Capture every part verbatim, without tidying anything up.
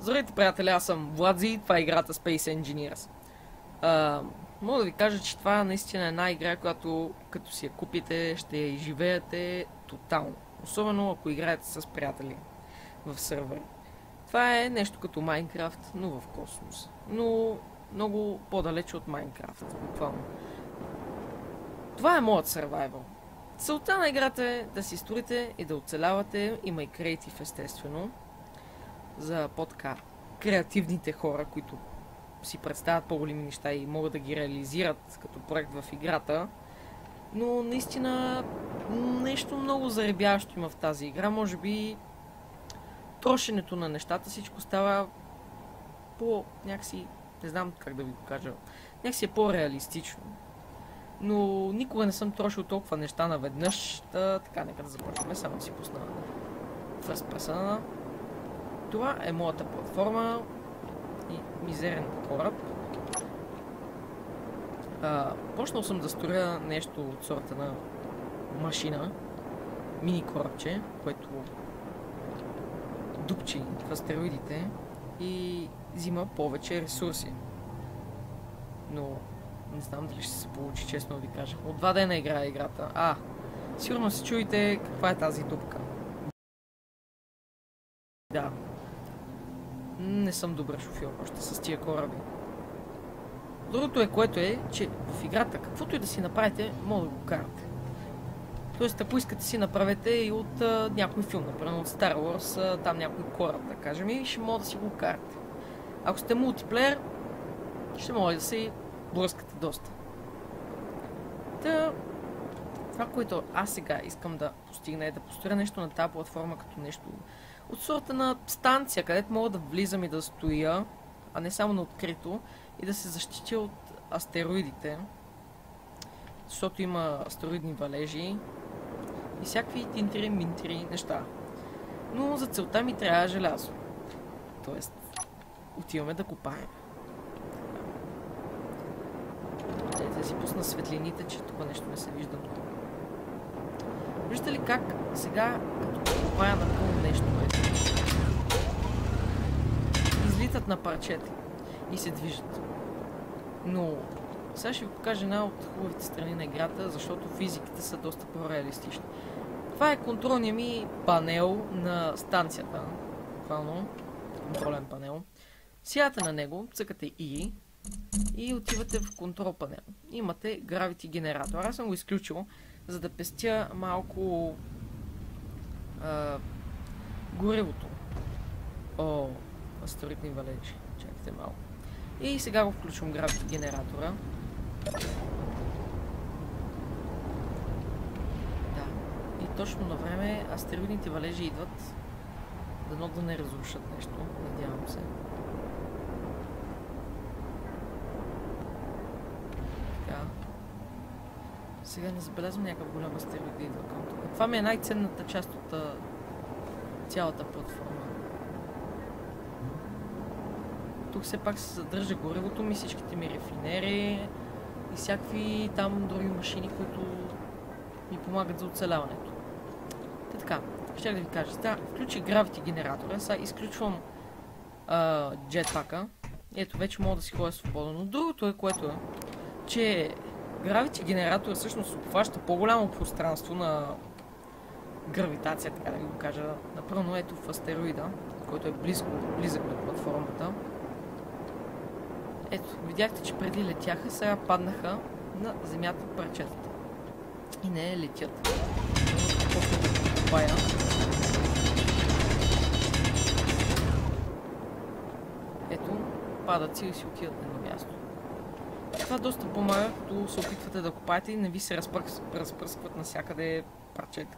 Здравейте, приятели, аз съм Владзи, това е играта Space Engineers. А, мога да ви кажа, че това наистина е една игра, която като си я купите, ще я изживеете тотално. Особено ако играете с приятели в сървър. Това е нещо като Майнкрафт, но в космос. Но много по-далече от Майнкрафт, буквално. Това е моят survival. Целта на играта е да си строите и да оцелявате. Има и креатив, естествено. За по-така креативните хора, които си представят по-големи неща и могат да ги реализират като проект в играта. Но наистина нещо много заребяващо има в тази игра. Може би трошенето на нещата, всичко става по някакси, не знам как да ви го кажа, някакси е по-реалистично. Но никога не съм трошил толкова неща наведнъж. Та, така, нека да започваме. Само да си пусна First Person. Това е моята платформа и мизерен кораб. А, почнал съм да строя нещо от сорта на машина, мини корабче, което дупчи в астероидите и взима повече ресурси. Но не знам дали ще се получи, честно да ви кажа. От два дена играя играта. А, сигурно се чуете каква е тази дупка. Да. Не съм добър шофьор още с тия кораби. Другото е, което е, че в играта, каквото и да си направите, може да го карате. Тоест, ако искате си направете и от а, някой филм, например от Star Wars, а, там някой кораб, да кажем, и ще може да си го карате. Ако сте мултиплеер, ще може да си блъскате доста. Та, това, което аз сега искам да постигна, е да построя нещо на тази платформа като нещо от сорта на станция, където мога да влизам и да стоя, а не само на открито, и да се защитя от астероидите, защото има астероидни валежи и всякакви тинтири-минтири неща. Но за целта ми трябва желязо. Тоест, отиваме да копаем. Дайте да си пусна светлините, че тук нещо не се вижда. Виждате ли как сега, като копая напълно нещо, излитат на парчета и се движат. Но сега ще ви покажа една от хубавите страни на играта, защото физиките са доста по-реалистични. Това е контролният ми панел на станцията. Буквално контролен панел. Сядате на него, цъкате И и отивате в контрол панел. Имате Gravity генератор. Аз съм го изключил, за да пестя малко а, горивото. О, астероидни валежи. Чакайте малко. И сега го включвам Gravity генератора. Да. И точно на време астероидните валежи идват. Дано да не разрушат нещо. Надявам се. Така. Сега не забелязвам някакъв голям астероид да идва към тук. Това ми е най-ценната част от а, цялата платформа. Тук все пак се задържа горивото ми, всичките ми рефинери и всякакви там други машини, които ми помагат за оцеляването. Та така, ще да ви кажа. Сега включи Gravity генератора, сега изключвам а, джетпака. Ето, вече мога да си ходя свободно. Но другото е, което е, че Gravity генератора всъщност обхваща по-голямо пространство на гравитация, така да ви го кажа. Напълно ето в астероида, който е близко, близък до платформата. Ето, видяхте, че преди летяха, сега паднаха на земята парчетата. И не летят. Ето, падат си и си отиват на едно място. Това доста помага, като се опитвате да копаете и не ви се разпръскват навсякъде парчета.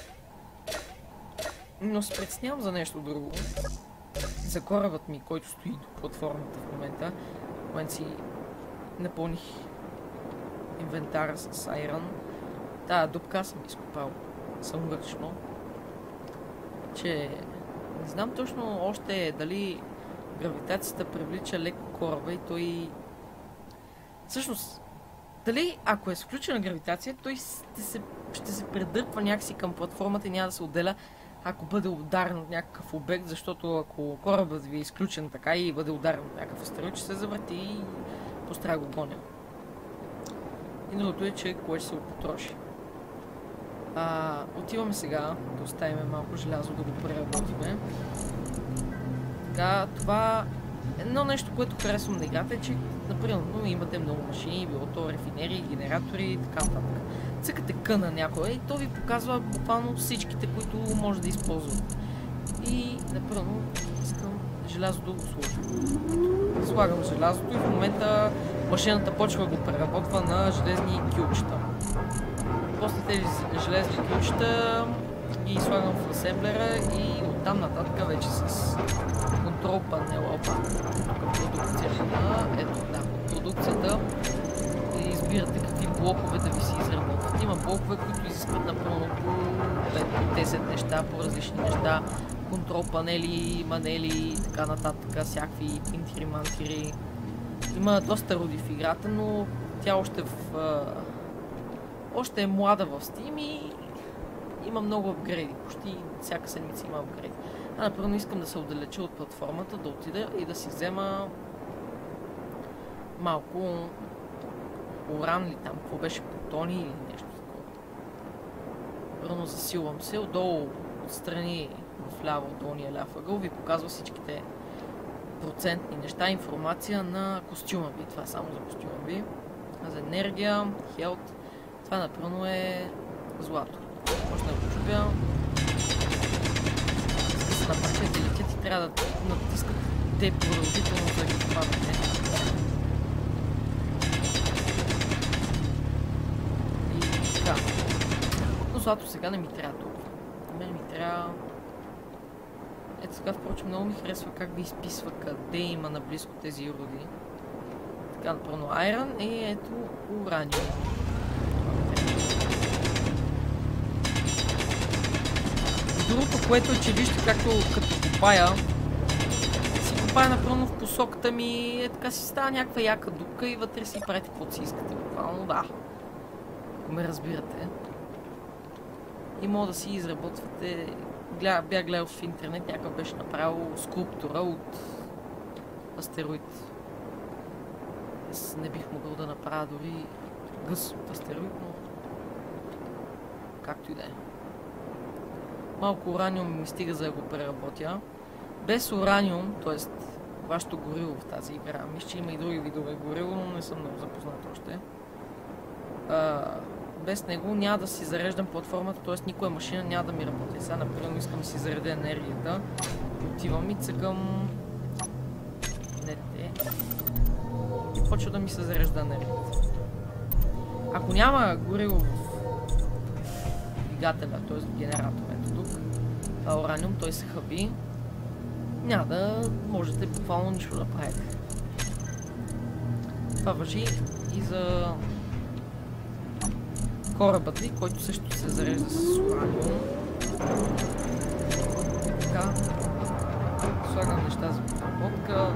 Но се притеснявам за нещо друго. За корабът ми, който стои до платформата в момента. В момента си напълних инвентара с Iron. Тая дупка съм изкопал саморъчно. Че не знам точно още дали гравитацията привлича леко кораба и той... Всъщност, дали ако е включена гравитация, той ще се, ще се предърпва някакси към платформата и няма да се отделя ако бъде ударен от някакъв обект, защото ако корабът ви е изключен така и бъде ударен от някакъв астероид, ще се завърти и постара го гоня. И другото е, че кое ще се го потроши. А, отиваме сега да оставим малко желязо да го преработиме. Така, това едно нещо, което харесвам на играта е, че, например, имате много машини, било то рефинери, генератори и така нататък. Цъкате къ на някой и то ви показва буквално всичките, които може да използвате. И, например, искам желязо да го сложа. Слагам желязото и в момента машината почва да го преработва на железни кюлчета. После тези железни кюлчета ги слагам в асемблера и оттам нататък вече с контрол панела, опа, тук продукцията на, ето да, продукцията и избирате какви блокове да ви се изработват. Има блокове, които изискват напълно по пет до десет неща, по различни неща, контрол панели, манели и така нататък, всякакви принтери, мантири. Има доста роди в играта, но тя още в... още е млада в Steam и има много апгрейди. Почти всяка седмица има апгрейди. А, например, искам да се отдалеча от платформата, да отида и да си взема малко уран или там, какво беше, плутони или нещо такова. Първо засилвам се, отдолу, отстрани, вляво, долния ляв ъгъл, ви показва всичките процентни неща, информация на костюма ви. Това е само за костюма ви. А за енергия, хелт, това напълно е злато. Може да го чупя. За да се напречете летят и трябва да натискат те продължително да ги попадате. И така. Но злато сега не ми трябва толкова. На мен ми трябва... Ето сега, впрочем, много ми харесва как ви изписва къде има наблизко тези руди. Така, напълно айрон и ето ураниум. Другото, което е, че вижте както като копая, си копая напълно в посоката ми, е така си става някаква яка дупка и вътре си правите каквото си искате. Буквално да. Ако ме разбирате. И мога да си изработвате... Бях гледал в интернет, някакъв беше направил скулптура от астероид. Аз не бих могъл да направя дори гъс от астероид, но както и да е. Малко ураниум ми стига за да го преработя. Без ураниум, т.е. вашето горило в тази игра, мисля, че има и други видове горило, но не съм много запознат още. А, без него няма да си зареждам платформата, т.е. никоя машина няма да ми работи. Сега, например, искам да си заредя енергията. Отивам и цъкам... Не те. И почва да ми се зарежда енергията. Ако няма горило в двигателя, т.е. генератора, ето тук, това ураниум, той се хъби, няма да можете буквално нищо да правите. Това важи и за корабът ви, който също се зарежда с ураниум. Така. Слагам неща за подработка.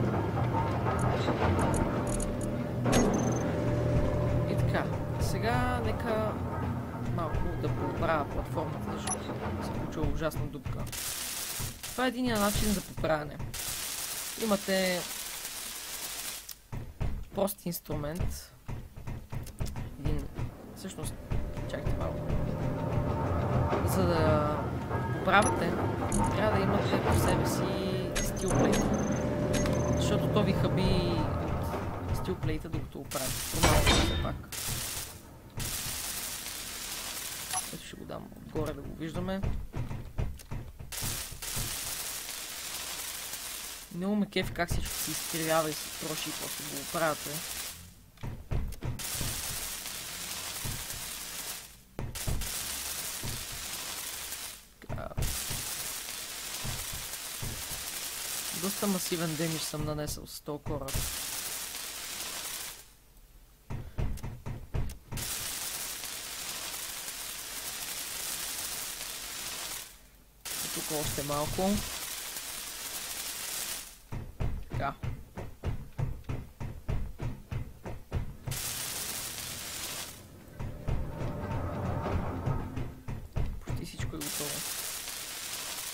И така. Сега нека малко да поправя платформата, защото се получила ужасна дупка. Това е единия начин за поправяне. Имате прост инструмент. Един, всъщност, чакайте малко. За да поправяте, трябва да имате в себе си стилплейт. Защото то ви хъби от стилплейта, докато го правите. Промалко все пак. Ето ще го дам отгоре да го виждаме. Много ме кеф как всичко се изкривява и се троши и после го оправяте. Доста масивен демидж съм нанесъл с този кораб. Тук още малко. Така. Почти всичко е готово.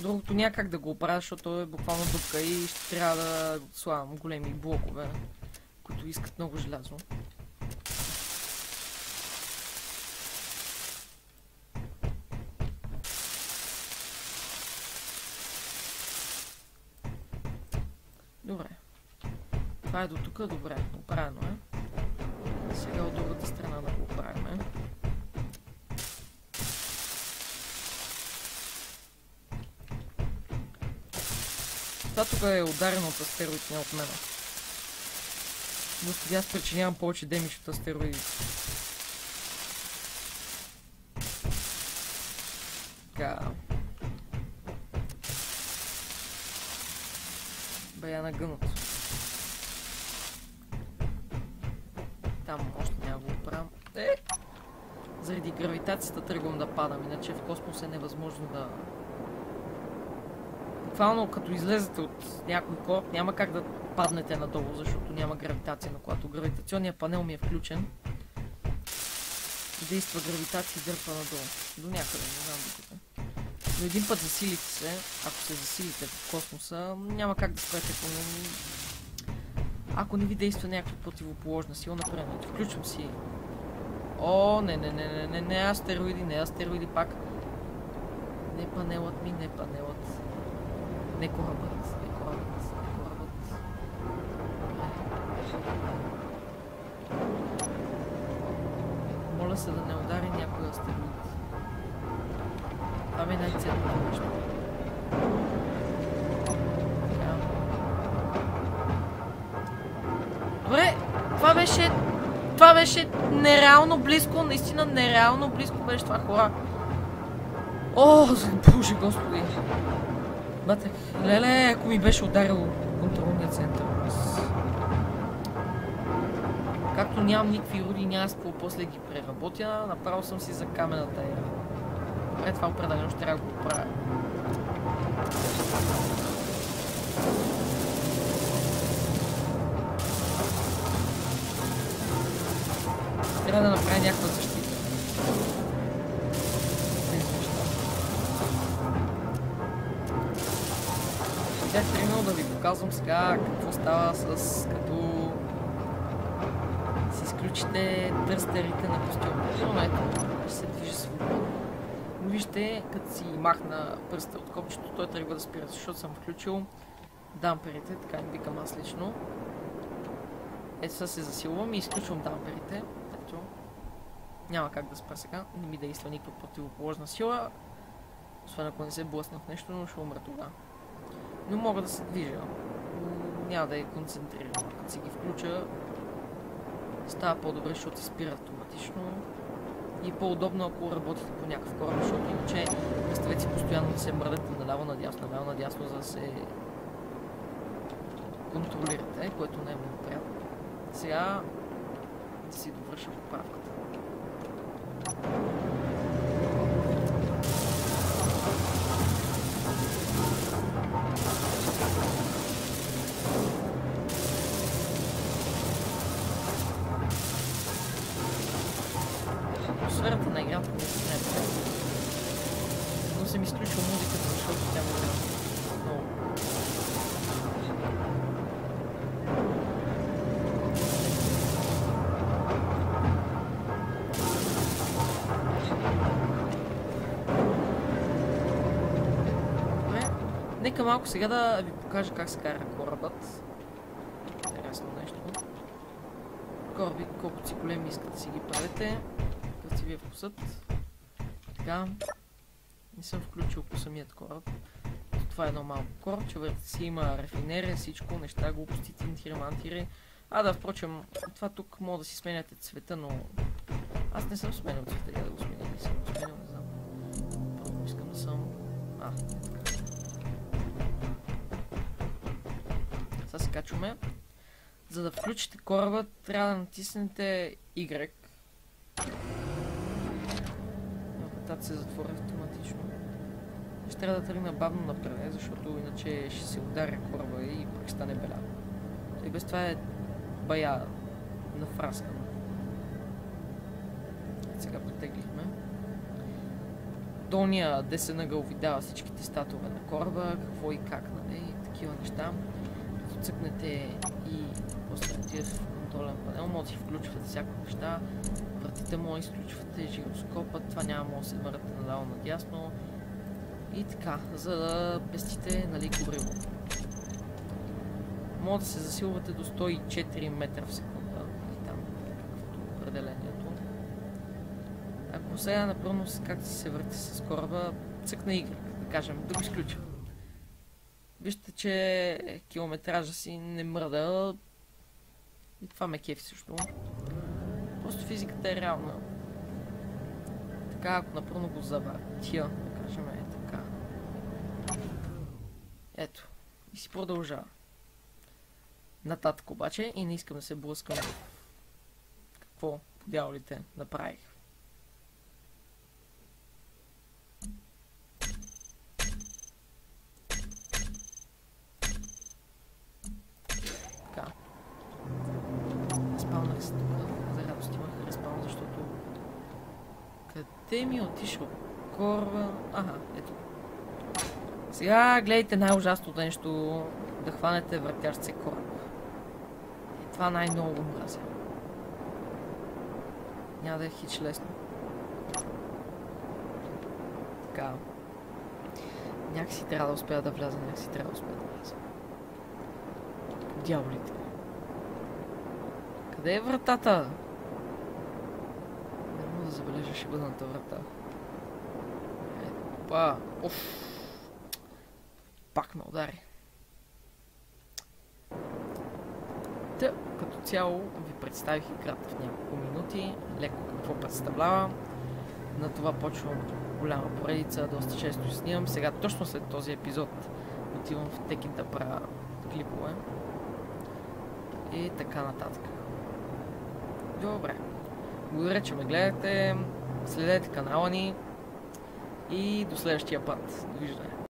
Другото някак да го оправя, защото е буквално дупка и ще трябва да слагам големи блокове, които искат много желязо. Добре. Това е до тук, добре, оправено е. Сега от другата страна да го оправим. Това тук е ударено от астероид, не от мен. Господи, аз причинявам повече демидж от астероиди. Така. Бая нагънато. Там още няма го оправям. Е! Заради гравитацията тръгвам да падам, иначе в космос е невъзможно да... Буквално като излезете от някой кораб, няма как да паднете надолу, защото няма гравитация, но когато гравитационният панел ми е включен, действа гравитация и дърпа надолу. До някъде, не знам докато. Но един път засилите се, ако се засилите в космоса, няма как да спрете, ако не... Ако не ви действа някаква противоположна сила, например, включвам си... О, не, не, не, не, не, не, астероиди, не, астероиди пак. Не панелът ми, не панелът. Не корабът, не корабът, не корабът. Моля се да не удари някой астероид. Това ми е най-ценното нещо. Добре, това беше... Това беше нереално близко, наистина нереално близко беше това, хора. О, боже господи. Бате, леле, ако ми беше ударил контролния център. Както нямам никакви руди, няма с после ги преработя, направил съм си за камената ера. Добре, това определено ще трябва да го правя. Трябва да направя някаква защита. Бях тръгнал да ви показвам сега какво става с като си изключите търстерите на костюмите. Но ето, ще се движи свободно. Но вижте, като си махна пръста от копчето, той тръгва да спира, защото съм включил дамперите, така им викам аз лично. Ето сега се засилвам и изключвам дамперите. Ето. Няма как да спра сега, не ми действа никаква противоположна сила. Освен ако не се блъсна в нещо, но ще умра тогава. Но мога да се движа. Няма да я концентрирам. Като си ги включа, става по-добре, защото се спира автоматично. И по-удобно, ако работите по някакъв кораб, защото иначе представете си постоянно да се мръдете наляво надясно, наляво надясно, за да се контролирате, което не е много приятно. Сега да си довърша поправката. Атмосферата на играта ми се не е. Но съм изключил музиката, защото тя му е много. Добре, нека малко сега да ви покажа как се кара корабът. Интересно нещо. Кораби, колкото си големи искате да си ги правите. Какъв си ви е вкусът. Така. Не съм включил по самият кораб. Това е едно малко корабче, върху си има рафинерия, всичко, неща, глупости, тинтири, мантири. А да, впрочем, това тук мога да си сменяте цвета, но аз не съм сменял цвета, я да го сменя, не съм го сменял, не знам. Просто искам да съм... А, така. Сега се качваме. За да включите кораба, трябва да натиснете Y. Вратата се затвори автоматично. Ще трябва да тръгна бавно напред, защото иначе ще се ударя кораба и пък стане беля. И без това е бая нафраскано. Сега потеглихме. долния десен ъгъл ви дава всичките статове на кораба, какво и как, нали, такива неща. Като цъкнете и после отидете в контролен панел, може да си включвате всякакви неща, вратите му изключвате, жироскопа, това няма може да се върнете надало надясно и така, за да пестите, нали, гориво. Може да се засилвате до сто и четири метра в секунда, и там каквото определението. Ако сега напълно както си се върти с кораба, цъкна Y, да кажем, да го изключа. Вижте, че километража си не мръда и това ме кефи също. Просто физиката е реална. Така, ако напълно го завъртя, да кажем, е така. Ето, и си продължава. Нататък обаче и не искам да се блъскам в какво по дяволите направих. Така. Респаунах се тук. За радост имах респаун, защото... Къде ми е отишъл кораба? Ага, ето. Сега гледайте най-ужасното нещо, да хванете въртящ се кораб. И това най-много мразя. Няма да е хич лесно. Така. Някакси трябва да успея да вляза, някакси трябва да успея да вляза. Дяволите. Къде е вратата? Не мога да забележа шибаната врата. Епа, уф. Пак ме удари. Та, като цяло ви представих играта в няколко минути, леко какво представлява. На това почвам голяма поредица, доста често снимам. Сега точно след този епизод отивам в Tekken да правя клипове. И така нататък. Добре. Благодаря, че ме гледате. Следете канала ни. И до следващия път. Довиждане.